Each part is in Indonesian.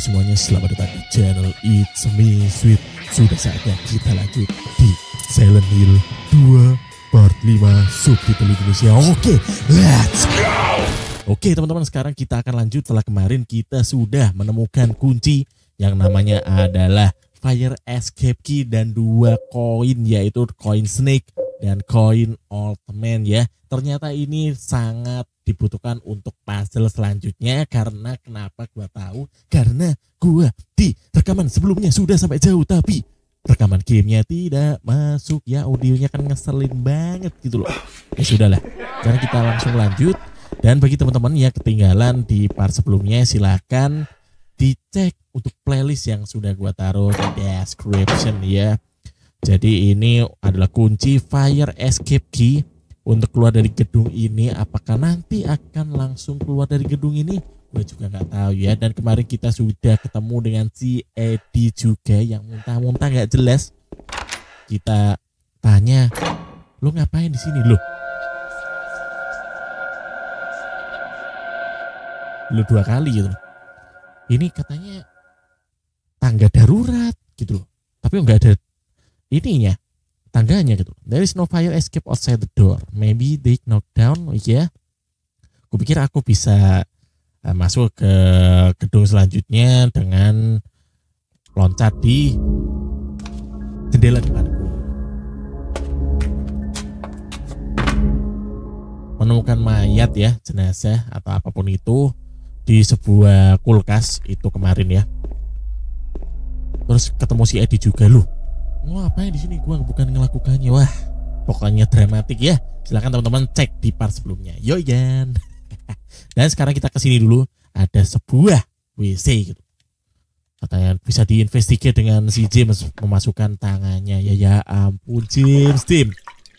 semuanya, selamat datang di channel It's Me Sweet. Sudah saatnya kita lanjut di Silent Hill 2 part 5 subtitle Indonesia. Oke, let's go. Oke teman-teman, sekarang kita akan lanjut. Setelah kemarin kita sudah menemukan kunci yang namanya adalah Fire Escape Key dan 2 koin, yaitu koin Snake dan koin Old Man ya. Ternyata ini sangat dibutuhkan untuk puzzle selanjutnya. Karena kenapa gua tahu? Karena gua di rekaman sebelumnya sudah sampai jauh, tapi rekaman gamenya tidak masuk ya. Audionya kan ngeselin banget gitu loh. Ya sudahlah, sekarang kita langsung lanjut. Dan bagi teman-teman yang ketinggalan di part sebelumnya, silakan dicek untuk playlist yang sudah gua taruh di description ya. Jadi ini adalah kunci Fire Escape Key untuk keluar dari gedung ini. Apakah nanti akan langsung keluar dari gedung ini? Gue juga nggak tahu ya. Dan kemarin kita sudah ketemu dengan si Eddie juga yang muntah-muntah nggak jelas. Kita tanya, lu ngapain di sini lu? Lu 2 kali gitu. Ini katanya tangga darurat gitu loh. Tapi nggak ada ininya, tangganya gitu. There is no fire escape outside the door. Maybe they knock down. Ya, kupikir aku bisa masuk ke gedung selanjutnya dengan loncat di jendela depanku. Menemukan mayat ya, jenazah atau apapun itu di sebuah kulkas itu kemarin ya. Terus ketemu si Eddie juga. Lu ngapain di sini? Gua bukan ngelakukannya. Wah, pokoknya dramatik ya. Silahkan teman-teman cek di part sebelumnya. Yo Yan. Dan sekarang kita kesini dulu. Ada sebuah WC gitu. Katanya bisa diinvestigate dengan si James memasukkan tangannya. Ya ampun James, Tim.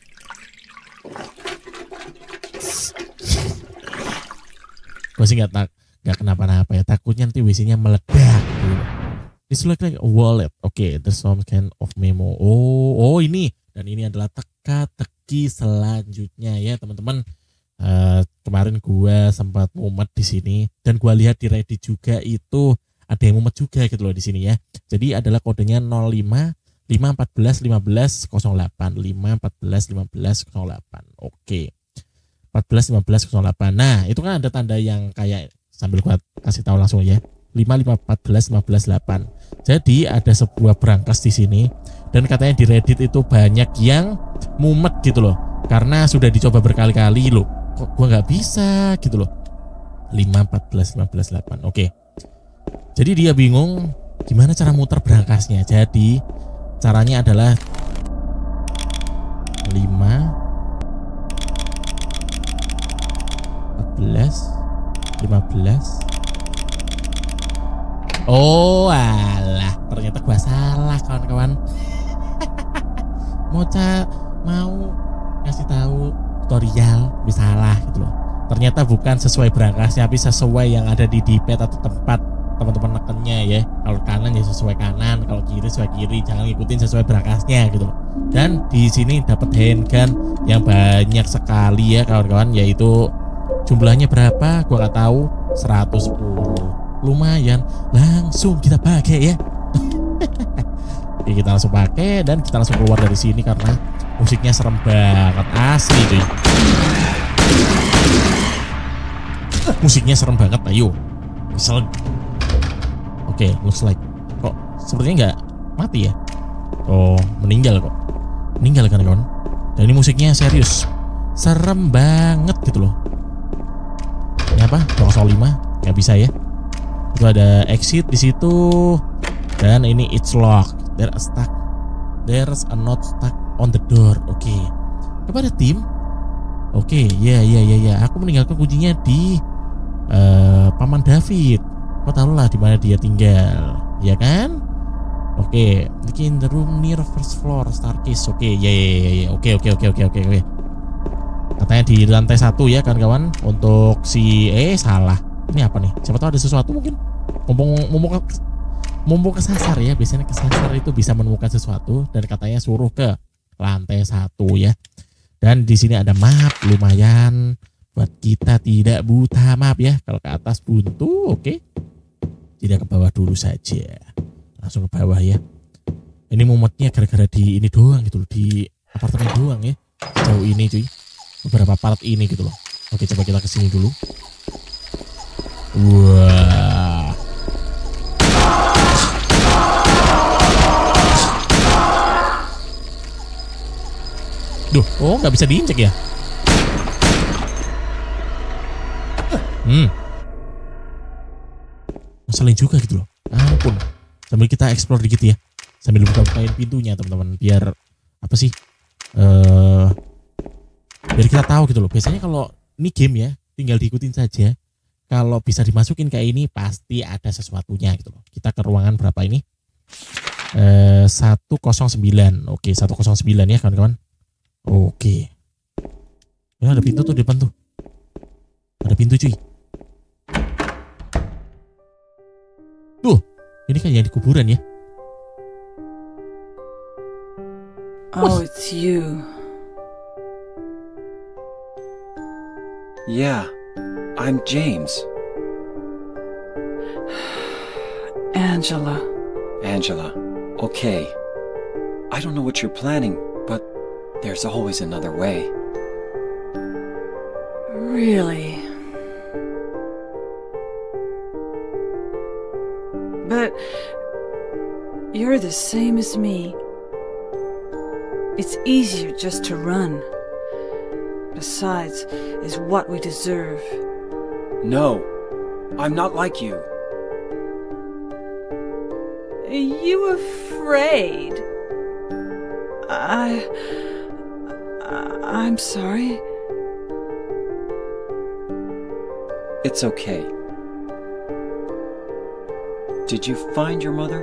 Gue sih nggak kenapa-napa ya. Takutnya nanti WC-nya meledak gitu. It's like a wallet. Oke, there's some kind of memo. Oh ini. Dan ini adalah teka-teki selanjutnya ya teman-teman. Kemarin gua sempat mumet di sini dan gua lihat di Reddit juga itu ada yang mumet juga gitu loh di sini ya. Jadi adalah kodenya 05 514 15 08 514 15 08. Oke. 14 15 08. Nah, itu kan ada tanda yang kayak sambil gua kasih tahu langsung ya. 5 14 15 8. Jadi ada sebuah brankas di sini dan katanya di Reddit itu banyak yang mumet gitu loh. Karena sudah dicoba berkali-kali loh. Kok gua nggak bisa gitu loh. 5 14 15 8. Oke. Jadi dia bingung gimana cara muter brankasnya. Jadi caranya adalah 5 14 15. Oh alah, ternyata gua salah kawan-kawan. mau kasih tahu tutorial bisa salah gitu loh. Ternyata bukan sesuai brankasnya, tapi sesuai yang ada di D-pad atau tempat teman-teman nekennya ya. Kalau kanan ya sesuai kanan, kalau kiri sesuai kiri. Jangan ngikutin sesuai brankasnya gitu loh. Dan di sini dapat handgun yang banyak sekali ya kawan-kawan, yaitu jumlahnya berapa gua nggak tahu. 110. Lumayan, langsung kita pakai ya. Oke, kita langsung pakai dan kita langsung keluar dari sini karena musiknya serem banget asli cuy. Musiknya serem banget, ayo. Misal. Oke, looks like kok sepertinya nggak mati ya. Oh, meninggal kok. Meninggal kan kawan. Dan ini musiknya serius. Serem banget gitu loh. Ini apa? 005 nggak bisa ya. Itu ada exit di situ dan ini it's locked. There's a note stuck on the door. Oke. Kepada tim. Oke, ya. Aku meninggalkan kuncinya di Paman David. Kau tahu lah di mana dia tinggal, ya kan? Oke. In the room near first floor staircase. Oke, ya. Oke. Katanya di lantai 1 ya kawan-kawan. Untuk si salah. Ini apa nih? Siapa tahu ada sesuatu mungkin. Mumpung kesasar ya. Biasanya kesasar itu bisa menemukan sesuatu dan katanya suruh ke lantai 1 ya. Dan di sini ada map lumayan buat kita tidak buta map ya. Kalau ke atas buntu, oke. Tidak ke bawah dulu saja. Langsung ke bawah ya. Ini mumetnya gara-gara di ini doang gitu loh. Di apartemen doang ya. Sejauh ini cuy. Beberapa part ini gitu loh. Oke, coba kita kesini dulu. Wah. Duh, oh nggak bisa diinjek ya? Masalahnya juga gitu loh. Ampun. Sambil kita explore dikit ya. Sambil buka-bukain pintunya teman-teman. Biar apa sih? Biar kita tahu gitu loh. Biasanya kalau ini game ya, tinggal diikutin saja. Kalau bisa dimasukin kayak ini pasti ada sesuatunya gitu loh. Kita ke ruangan berapa ini? 109. Oke, 109 ya kawan-kawan. Oke. Ya, ada pintu tuh di depan tuh. Ada pintu cuy. Tuh, ini kan yang di kuburan ya. Oh, it's you. Yeah, I'm James. Angela. Angela, okay. I don't know what you're planning, but there's always another way. Really? But you're the same as me. It's easier just to run. Besides, is what we deserve. No, I'm not like you. Are you afraid? I'm sorry. It's okay. Did you find your mother?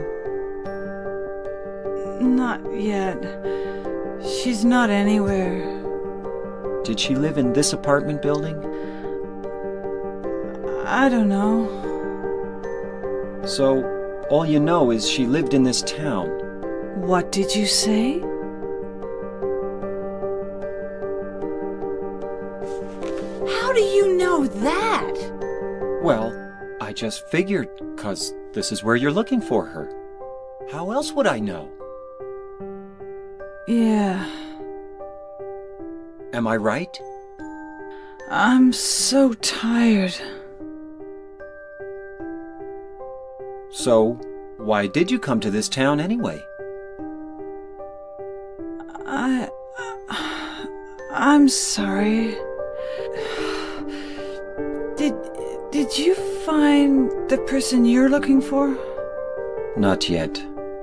Not yet. She's not anywhere. Did she live in this apartment building? I don't know. So, all you know is she lived in this town. What did you say? How do you know that? Well, I just figured, 'cause this is where you're looking for her. How else would I know? Yeah. Am I right? I'm so tired. So, why did you come to this town anyway? I'm sorry. Did you find the person you're looking for? Not yet.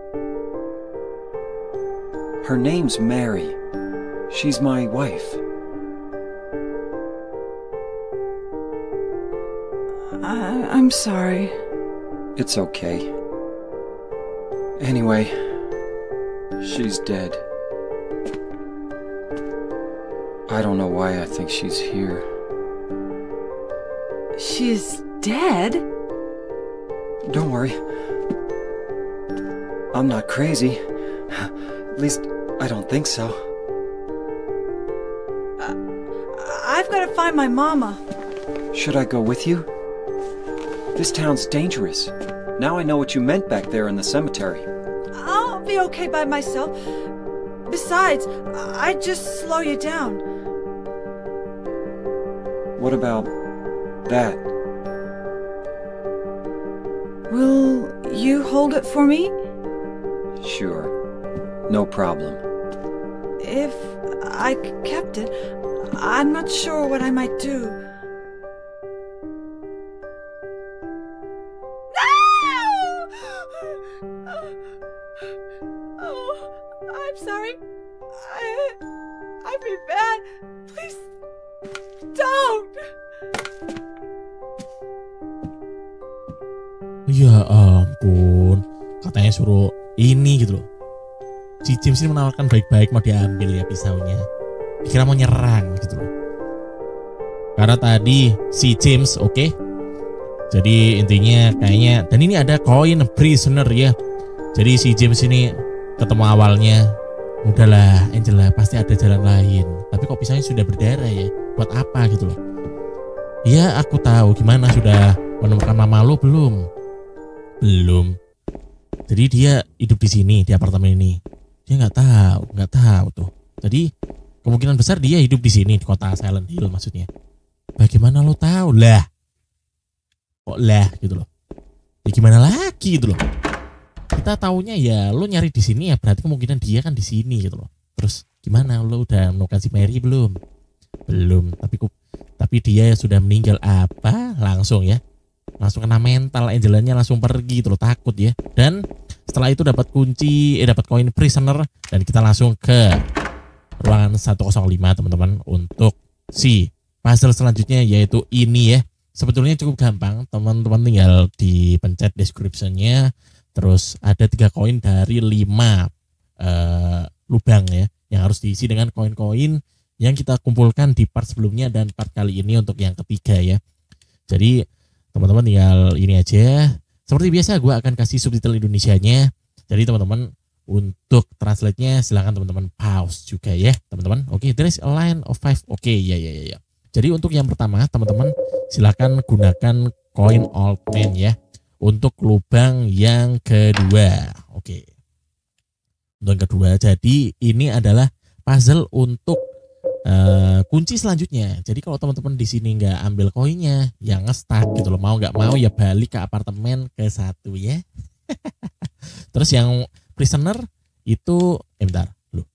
Her name's Mary. She's my wife. I'm sorry. It's okay. Anyway, she's dead. I don't know why I think she's here. She's dead? Don't worry. I'm not crazy. At least, I don't think so. I've got to find my mama. Should I go with you? This town's dangerous. Now I know what you meant back there in the cemetery. I'll be okay by myself. Besides, I'd just slow you down. What about that? Will you hold it for me? Sure. No problem. If I kept it, I'm not sure what I might do. I'm sorry. I've been bad. Please don't. Ya ampun, katanya suruh ini gitu loh. Si James ini menawarkan baik-baik mau diambil ya pisaunya. Dikira mau nyerang gitu loh. Karena tadi si James oke. Jadi intinya kayaknya, dan ini ada koin prisoner ya. Jadi si James ini ketemu awalnya, udahlah Angela pasti ada jalan lain. Tapi kok pisaunya sudah berdarah ya? Buat apa gitu loh? Ya aku tahu gimana, sudah menemukan mama lo belum? Belum. Jadi dia hidup di sini, di apartemen ini. Dia nggak tahu tuh. Jadi kemungkinan besar dia hidup di sini, di kota Silent Hill maksudnya. Bagaimana lo tahu lah? Kok lah gitu loh? Ya gimana lagi gitu loh? Kita taunya ya lo nyari di sini ya berarti kemungkinan dia kan di sini gitu loh. Terus gimana, lo udah menemukan si Mary belum? Belum. Tapi dia sudah meninggal apa? Langsung ya. Langsung kena mental, Angelanya langsung pergi gitu loh, takut ya. Dan setelah itu dapat dapat koin prisoner dan kita langsung ke ruangan 105 teman-teman untuk si puzzle selanjutnya yaitu ini ya. Sebetulnya cukup gampang, teman-teman tinggal dipencet description-nya, terus ada 3 koin dari 5 lubang ya yang harus diisi dengan koin-koin yang kita kumpulkan di part sebelumnya dan part kali ini untuk yang ketiga ya. Jadi teman-teman tinggal ini aja. Seperti biasa gue akan kasih subtitle Indonesianya. Jadi teman-teman untuk translate-nya silahkan teman-teman pause juga ya teman-teman. Oke, there is a line of 5. Oke, ya. Jadi untuk yang pertama teman-teman silahkan gunakan koin old man ya. Untuk lubang yang kedua. Oke. Untuk yang kedua, jadi ini adalah puzzle untuk kunci selanjutnya. Jadi kalau teman-teman di sini nggak ambil koinnya, ya nge-stuck gitu loh. Mau nggak mau ya balik ke apartemen ke 1 ya. Terus yang prisoner itu bentar loh.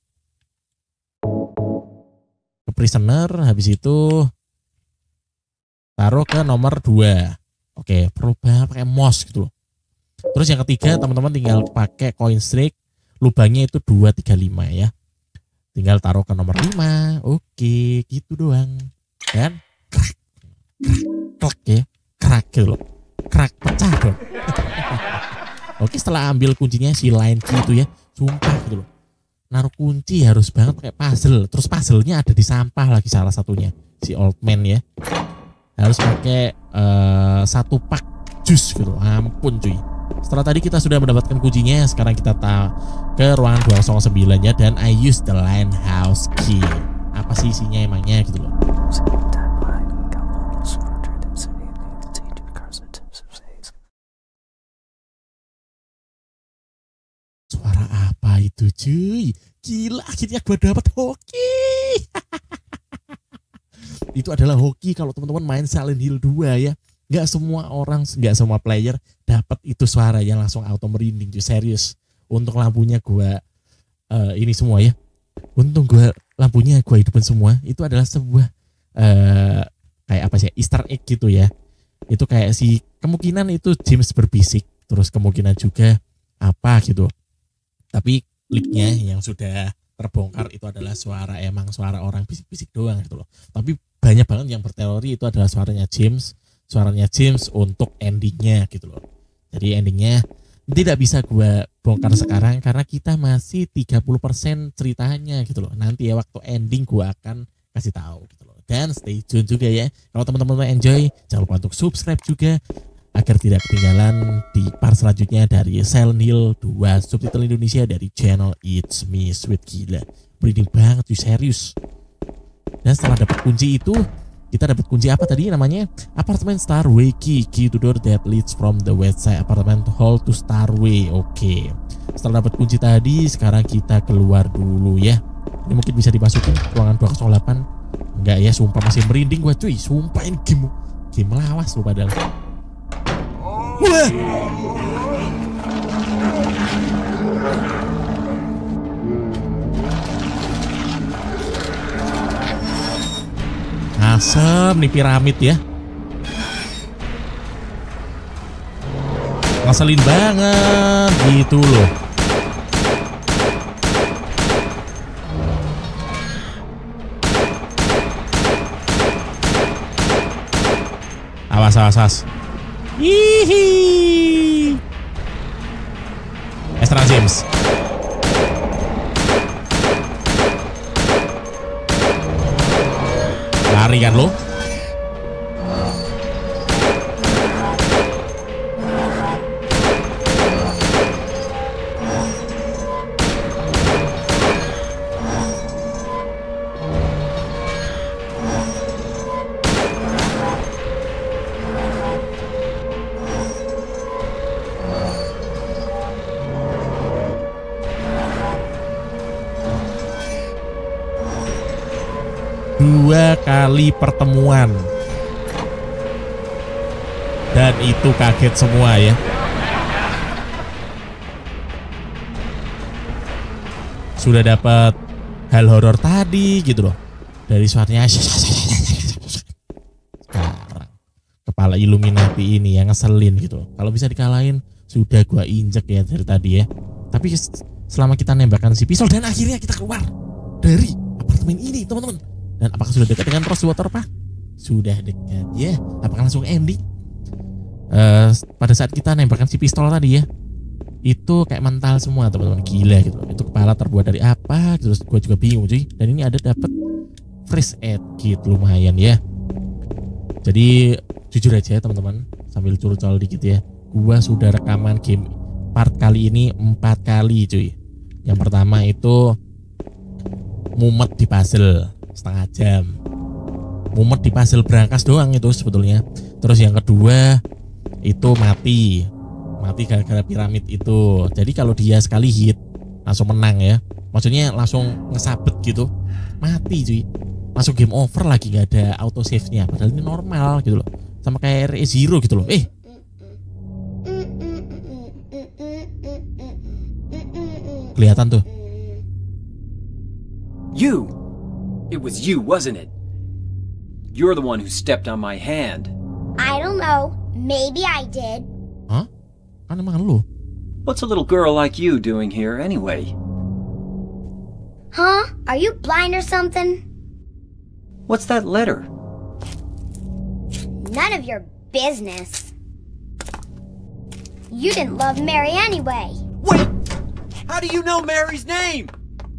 Ke prisoner habis itu taruh ke nomor 2. Oke, perlu banget pakai mouse gitu loh. Terus yang ketiga teman-teman tinggal pakai coin streak, lubangnya itu 235 ya. Tinggal taruh ke nomor 5. Oke, gitu doang. Kan? Krak ya. Krak gitu loh. Krak pecah dong. Oke, setelah ambil kuncinya si line key itu ya. Sumpah gitu loh. Naruh kunci harus banget pakai puzzle. Terus puzzle-nya ada di sampah lagi salah satunya. Si old man ya. Harus pakai 1 pak jus gitu. Ampun cuy. Setelah tadi kita sudah mendapatkan kuncinya, sekarang kita ke ruangan 209 ya, dan I use the line house key. Apa sih isinya emangnya gitu loh. Suara apa itu cuy? Gila, akhirnya gue dapat hoki. Itu adalah hoki kalau teman-teman main Silent Hill 2 ya. Nggak semua orang, nggak semua player dapat itu suara yang langsung auto merinding cuy, serius. Untuk lampunya gua ini semua ya. Untung gua lampunya gua hidupin semua. Itu adalah sebuah kayak apa sih, Easter egg gitu ya. Itu kayak si kemungkinan itu James berbisik, terus kemungkinan juga apa gitu. Tapi leaknya yang sudah terbongkar itu adalah suara orang bisik-bisik doang gitu loh. Tapi banyak banget yang berteori itu adalah suaranya James untuk endingnya gitu loh. Jadi endingnya tidak bisa gue bongkar sekarang karena kita masih 30% ceritanya gitu loh. Nanti ya waktu ending gue akan kasih tahu gitu loh. Dan stay tune juga ya. Kalau teman-teman enjoy, jangan lupa untuk subscribe juga agar tidak ketinggalan di part selanjutnya dari Silent Hill 2 subtitle Indonesia dari channel It's Me Sweet. Gila, merinding banget tuh, serius. Dan setelah dapat kunci itu, kita dapat kunci apa tadi namanya? Apartemen Starway Key to door that leads from the west side apartment hall to Starway. Oke. Setelah dapat kunci tadi, sekarang kita keluar dulu ya. Ini mungkin bisa dimasukin ruangan 208. Enggak ya, sumpah masih merinding gua cuy. Sumpah ini game lawas lu padahal. Wah. Asem nih piramid ya. Ngeselin banget gitu loh. Awas. Hihi. Extra James. Lari kan lo? 2 kali pertemuan. Dan itu kaget semua ya. Sudah dapat hal horor tadi gitu loh. Dari suaranya. Sekarang kepala Illuminati ini yang ngeselin gitu loh. Kalau bisa dikalahin sudah gua injek ya dari tadi ya. Tapi selama kita nembakkan si pistol dan akhirnya kita keluar dari apartemen ini teman-teman. Dan apakah sudah dekat dengan Rosewater Park? Sudah dekat ya. Apakah langsung ending? Pada saat kita nembakkan si pistol tadi ya, itu kayak mental semua teman-teman, gila gitu. Itu kepala terbuat dari apa? Terus gue juga bingung cuy. Dan ini ada dapat fresh aid kit lumayan ya. Jadi jujur aja teman-teman, sambil curcol dikit ya, gue sudah rekaman game part kali ini 4 kali cuy. Yang pertama itu mumet di puzzle setengah jam. Mumet di puzzle berangkas doang itu sebetulnya. Terus yang kedua itu mati gara-gara piramid itu. Jadi kalau dia sekali hit langsung menang ya, maksudnya langsung ngesabet gitu, mati cuy, langsung game over lagi, nggak ada auto save nya. Padahal ini normal gitu loh, sama kayak RE0 gitu loh. Kelihatan tuh. It was you, wasn't it? You're the one who stepped on my hand. I don't know. Maybe I did. Hah? Kan emang lu. What's a little girl like you doing here anyway? Huh? Are you blind or something? What's that letter? None of your business. You didn't love Mary anyway. Wait! How do you know Mary's name?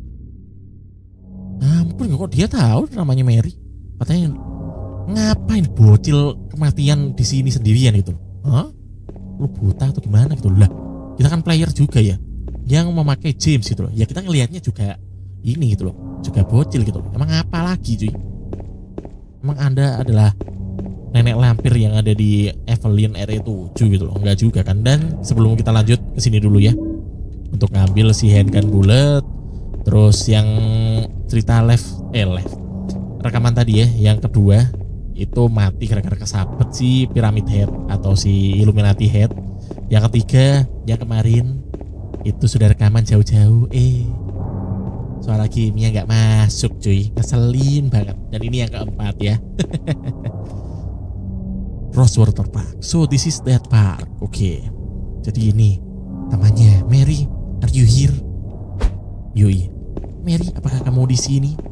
Ampun, kok dia tahu namanya Mary? Katanya ngapain bocil kematian di sini sendirian gitu? Hah? Lu buta atau gimana gitu lah? Kita kan player juga ya, yang memakai James gitu loh. Ya kita ngelihatnya juga ini gitu loh, juga bocil gitu loh. Emang apa lagi cuy? Emang Anda adalah nenek lampir yang ada di Evelyn RE7 gitu loh? Enggak juga kan? Dan sebelum kita lanjut ke sini dulu ya, untuk ngambil si handgun bullet. Terus yang cerita left rekaman tadi ya, yang kedua itu mati gara-gara kesabet si Pyramid Head atau si Illuminati Head. Yang ketiga yang kemarin itu sudah rekaman jauh-jauh, suara gamenya nggak masuk cuy, ngeselin banget. Dan ini yang keempat ya. Rosewater Park. So this is that park. Oke. Jadi ini namanya Mary. Are you here? Yoi. Mary, apakah kamu di sini?